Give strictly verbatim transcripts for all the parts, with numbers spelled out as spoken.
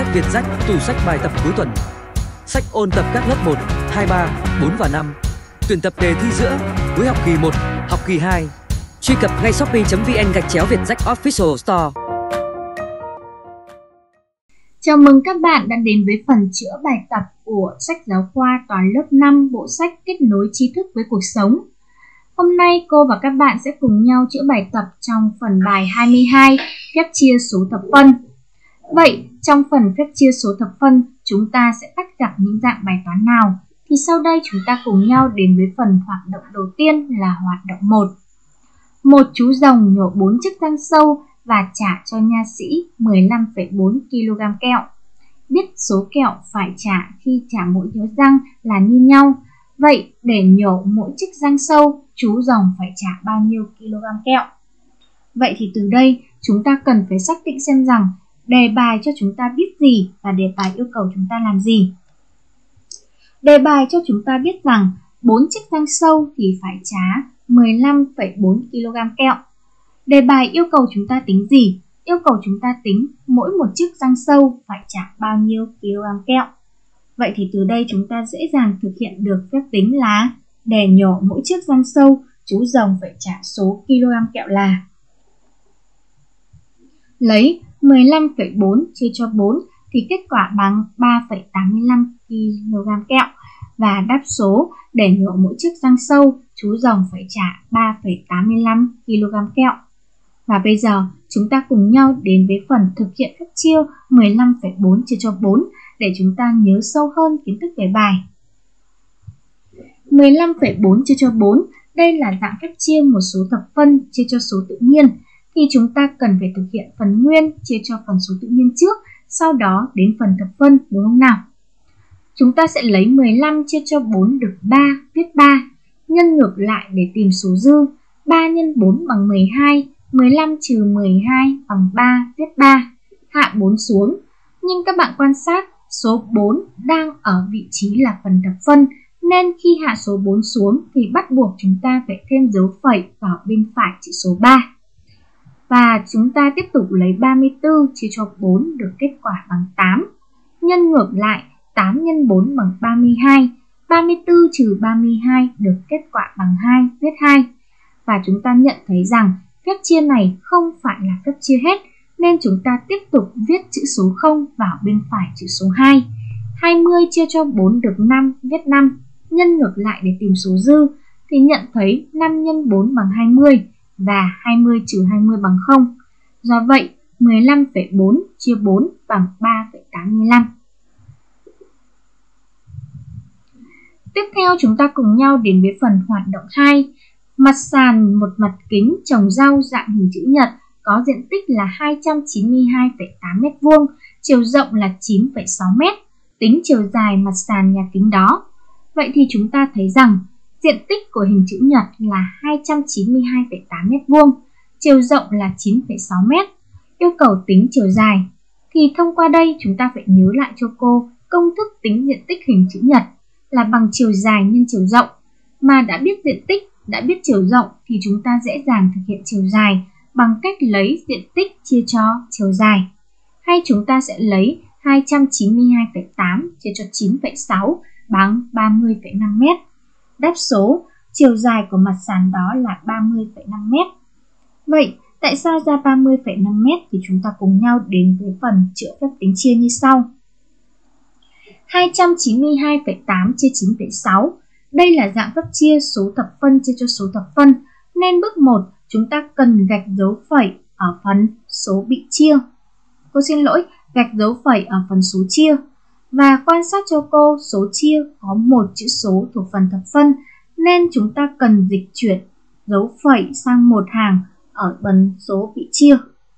sách Việt Rách, tủ sách bài tập cuối tuần. Sách ôn tập các lớp một, hai, ba, bốn và năm. Tuyển tập đề thi giữa cuối học kỳ một, học kỳ hai. Truy cập ngay shopee chấm vn gạch chéo Việt Rách Official Store. Chào mừng các bạn đã đến với phần chữa bài tập của sách giáo khoa toán lớp năm, bộ sách Kết nối tri thức với cuộc sống. Hôm nay cô và các bạn sẽ cùng nhau chữa bài tập trong phần bài hai mươi hai, phép chia số thập phân. Vậy, trong phần phép chia số thập phân, chúng ta sẽ bắt gặp những dạng bài toán nào? Thì sau đây chúng ta cùng nhau đến với phần hoạt động đầu tiên là hoạt động một. Một chú rồng nhổ bốn chiếc răng sâu và trả cho nha sĩ mười lăm phẩy bốn ki lô gam kẹo. Biết số kẹo phải trả khi trả mỗi nhớ răng là như nhau. Vậy để nhổ mỗi chiếc răng sâu, chú rồng phải trả bao nhiêu kg kẹo? Vậy thì từ đây chúng ta cần phải xác định xem rằng đề bài cho chúng ta biết gì và đề bài yêu cầu chúng ta làm gì. Đề bài cho chúng ta biết rằng bốn chiếc răng sâu thì phải trả mười lăm phẩy bốn ki lô gam kẹo. Đề bài yêu cầu chúng ta tính gì? Yêu cầu chúng ta tính mỗi một chiếc răng sâu phải trả bao nhiêu kg kẹo. Vậy thì từ đây chúng ta dễ dàng thực hiện được phép tính là để nhổ mỗi chiếc răng sâu, chú rồng phải trả số kg kẹo là lấy mười lăm phẩy bốn chia cho bốn thì kết quả bằng ba phẩy tám mươi lăm ki lô gam kẹo. Và đáp số để nhổ mỗi chiếc răng sâu, chú rồng phải trả ba phẩy tám mươi lăm ki lô gam kẹo. Và bây giờ chúng ta cùng nhau đến với phần thực hiện phép chia mười lăm phẩy bốn chia cho bốn để chúng ta nhớ sâu hơn kiến thức về bài. mười lăm phẩy bốn chia cho bốn, đây là dạng phép chia một số thập phân chia cho số tự nhiên. Thì chúng ta cần phải thực hiện phần nguyên chia cho phần số tự nhiên trước, sau đó đến phần thập phân, đúng không nào? Chúng ta sẽ lấy mười lăm chia cho bốn được ba, viết ba. Nhân ngược lại để tìm số dư, ba nhân bốn bằng mười hai, mười lăm trừ mười hai bằng ba, viết ba. Hạ bốn xuống, nhưng các bạn quan sát số bốn đang ở vị trí là phần thập phân, nên khi hạ số bốn xuống thì bắt buộc chúng ta phải thêm dấu phẩy vào bên phải chữ số ba. Và chúng ta tiếp tục lấy ba mươi tư chia cho bốn được kết quả bằng tám. Nhân ngược lại, tám nhân bốn bằng ba mươi hai, ba mươi tư trừ ba mươi hai được kết quả bằng hai, viết hai. Và chúng ta nhận thấy rằng phép chia này không phải là phép chia hết, nên chúng ta tiếp tục viết chữ số không vào bên phải chữ số hai. hai mươi chia cho bốn được năm, viết năm. Nhân ngược lại để tìm số dư thì nhận thấy năm nhân bốn bằng hai mươi và hai mươi trừ hai mươi bằng không. Do vậy, mười lăm phẩy bốn chia bốn bằng ba phẩy tám mươi lăm. Tiếp theo chúng ta cùng nhau đến với phần hoạt động hai. Mặt sàn một mặt kính trồng rau dạng hình chữ nhật có diện tích là hai trăm chín mươi hai phẩy tám mét vuông, chiều rộng là chín phẩy sáu mét. Tính chiều dài mặt sàn nhà kính đó. Vậy thì chúng ta thấy rằng diện tích của hình chữ nhật là hai trăm chín mươi hai phẩy tám mét vuông, chiều rộng là chín phẩy sáu mét. Yêu cầu tính chiều dài. Thì thông qua đây chúng ta phải nhớ lại cho cô công thức tính diện tích hình chữ nhật là bằng chiều dài nhân chiều rộng. Mà đã biết diện tích, đã biết chiều rộng thì chúng ta dễ dàng thực hiện chiều dài bằng cách lấy diện tích chia cho chiều dài. Hay chúng ta sẽ lấy hai trăm chín mươi hai phẩy tám chia cho chín phẩy sáu bằng ba mươi phẩy năm mét. Đáp số, chiều dài của mặt sàn đó là ba mươi phẩy năm mét. Vậy, tại sao ra ba mươi phẩy năm mét thì chúng ta cùng nhau đến với phần chữa phép tính chia như sau. hai trăm chín mươi hai phẩy tám chia chín phẩy sáu. Đây là dạng phép chia số thập phân chia cho số thập phân, nên bước một chúng ta cần gạch dấu phẩy ở phần số bị chia. Cô xin lỗi, gạch dấu phẩy ở phần số chia. Và quan sát cho cô số chia có một chữ số thuộc phần thập phân, nên chúng ta cần dịch chuyển dấu phẩy sang một hàng ở phần số bị chia.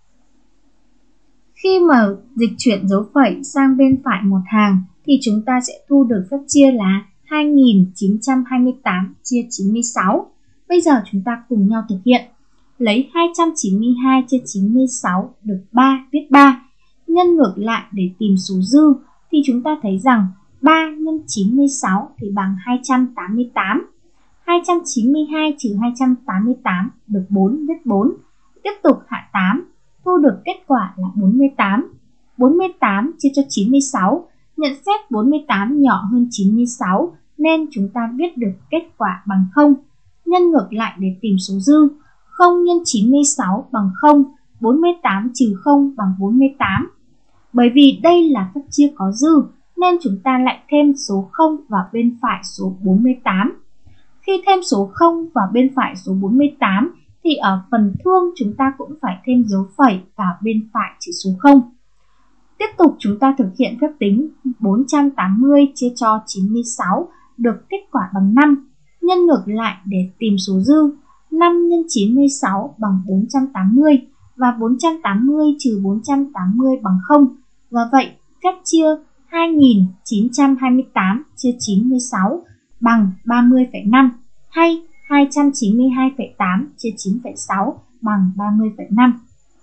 Khi mà dịch chuyển dấu phẩy sang bên phải một hàng thì chúng ta sẽ thu được phép chia là hai nghìn chín trăm hai mươi tám chia chín mươi sáu. Bây giờ chúng ta cùng nhau thực hiện. Lấy hai trăm chín mươi hai chia chín mươi sáu được ba, viết ba. Nhân ngược lại để tìm số dư thì chúng ta thấy rằng ba nhân chín mươi sáu thì bằng hai trăm tám mươi tám. hai trăm chín mươi hai trừ hai trăm tám mươi tám được bốn, viết bốn. Tiếp tục hạ tám, thu được kết quả là bốn mươi tám. bốn mươi tám chia cho chín mươi sáu. Nhận xét bốn mươi tám nhỏ hơn chín mươi sáu nên chúng ta viết được kết quả bằng không. Nhân ngược lại để tìm số dư. không nhân chín mươi sáu bằng không, bốn mươi tám trừ không bằng bốn mươi tám. Bởi vì đây là phép chia có dư nên chúng ta lại thêm số không vào bên phải số bốn mươi tám. Khi thêm số không vào bên phải số bốn mươi tám thì ở phần thương chúng ta cũng phải thêm dấu phẩy vào bên phải chữ số không. Tiếp tục chúng ta thực hiện phép tính bốn trăm tám mươi chia cho chín mươi sáu được kết quả bằng năm. Nhân ngược lại để tìm số dư. năm nhân chín mươi sáu bằng bốn trăm tám mươi và bốn trăm tám mươi trừ bốn trăm tám mươi bằng không. Và vậy phép chia hai nghìn chín trăm hai mươi tám chia chín mươi sáu bằng ba mươi phẩy năm hay hai trăm chín mươi hai phẩy tám chia chín phẩy sáu bằng ba mươi phẩy năm.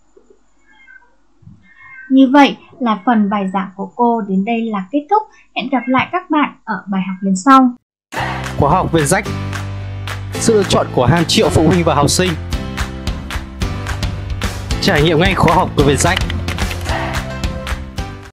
Như vậy là phần bài giảng của cô đến đây là kết thúc. Hẹn gặp lại các bạn ở bài học lần sau. Khóa học Việt Rách, sự lựa chọn của hàng triệu phụ huynh và học sinh. Trải nghiệm ngay khóa học của Việt Rách.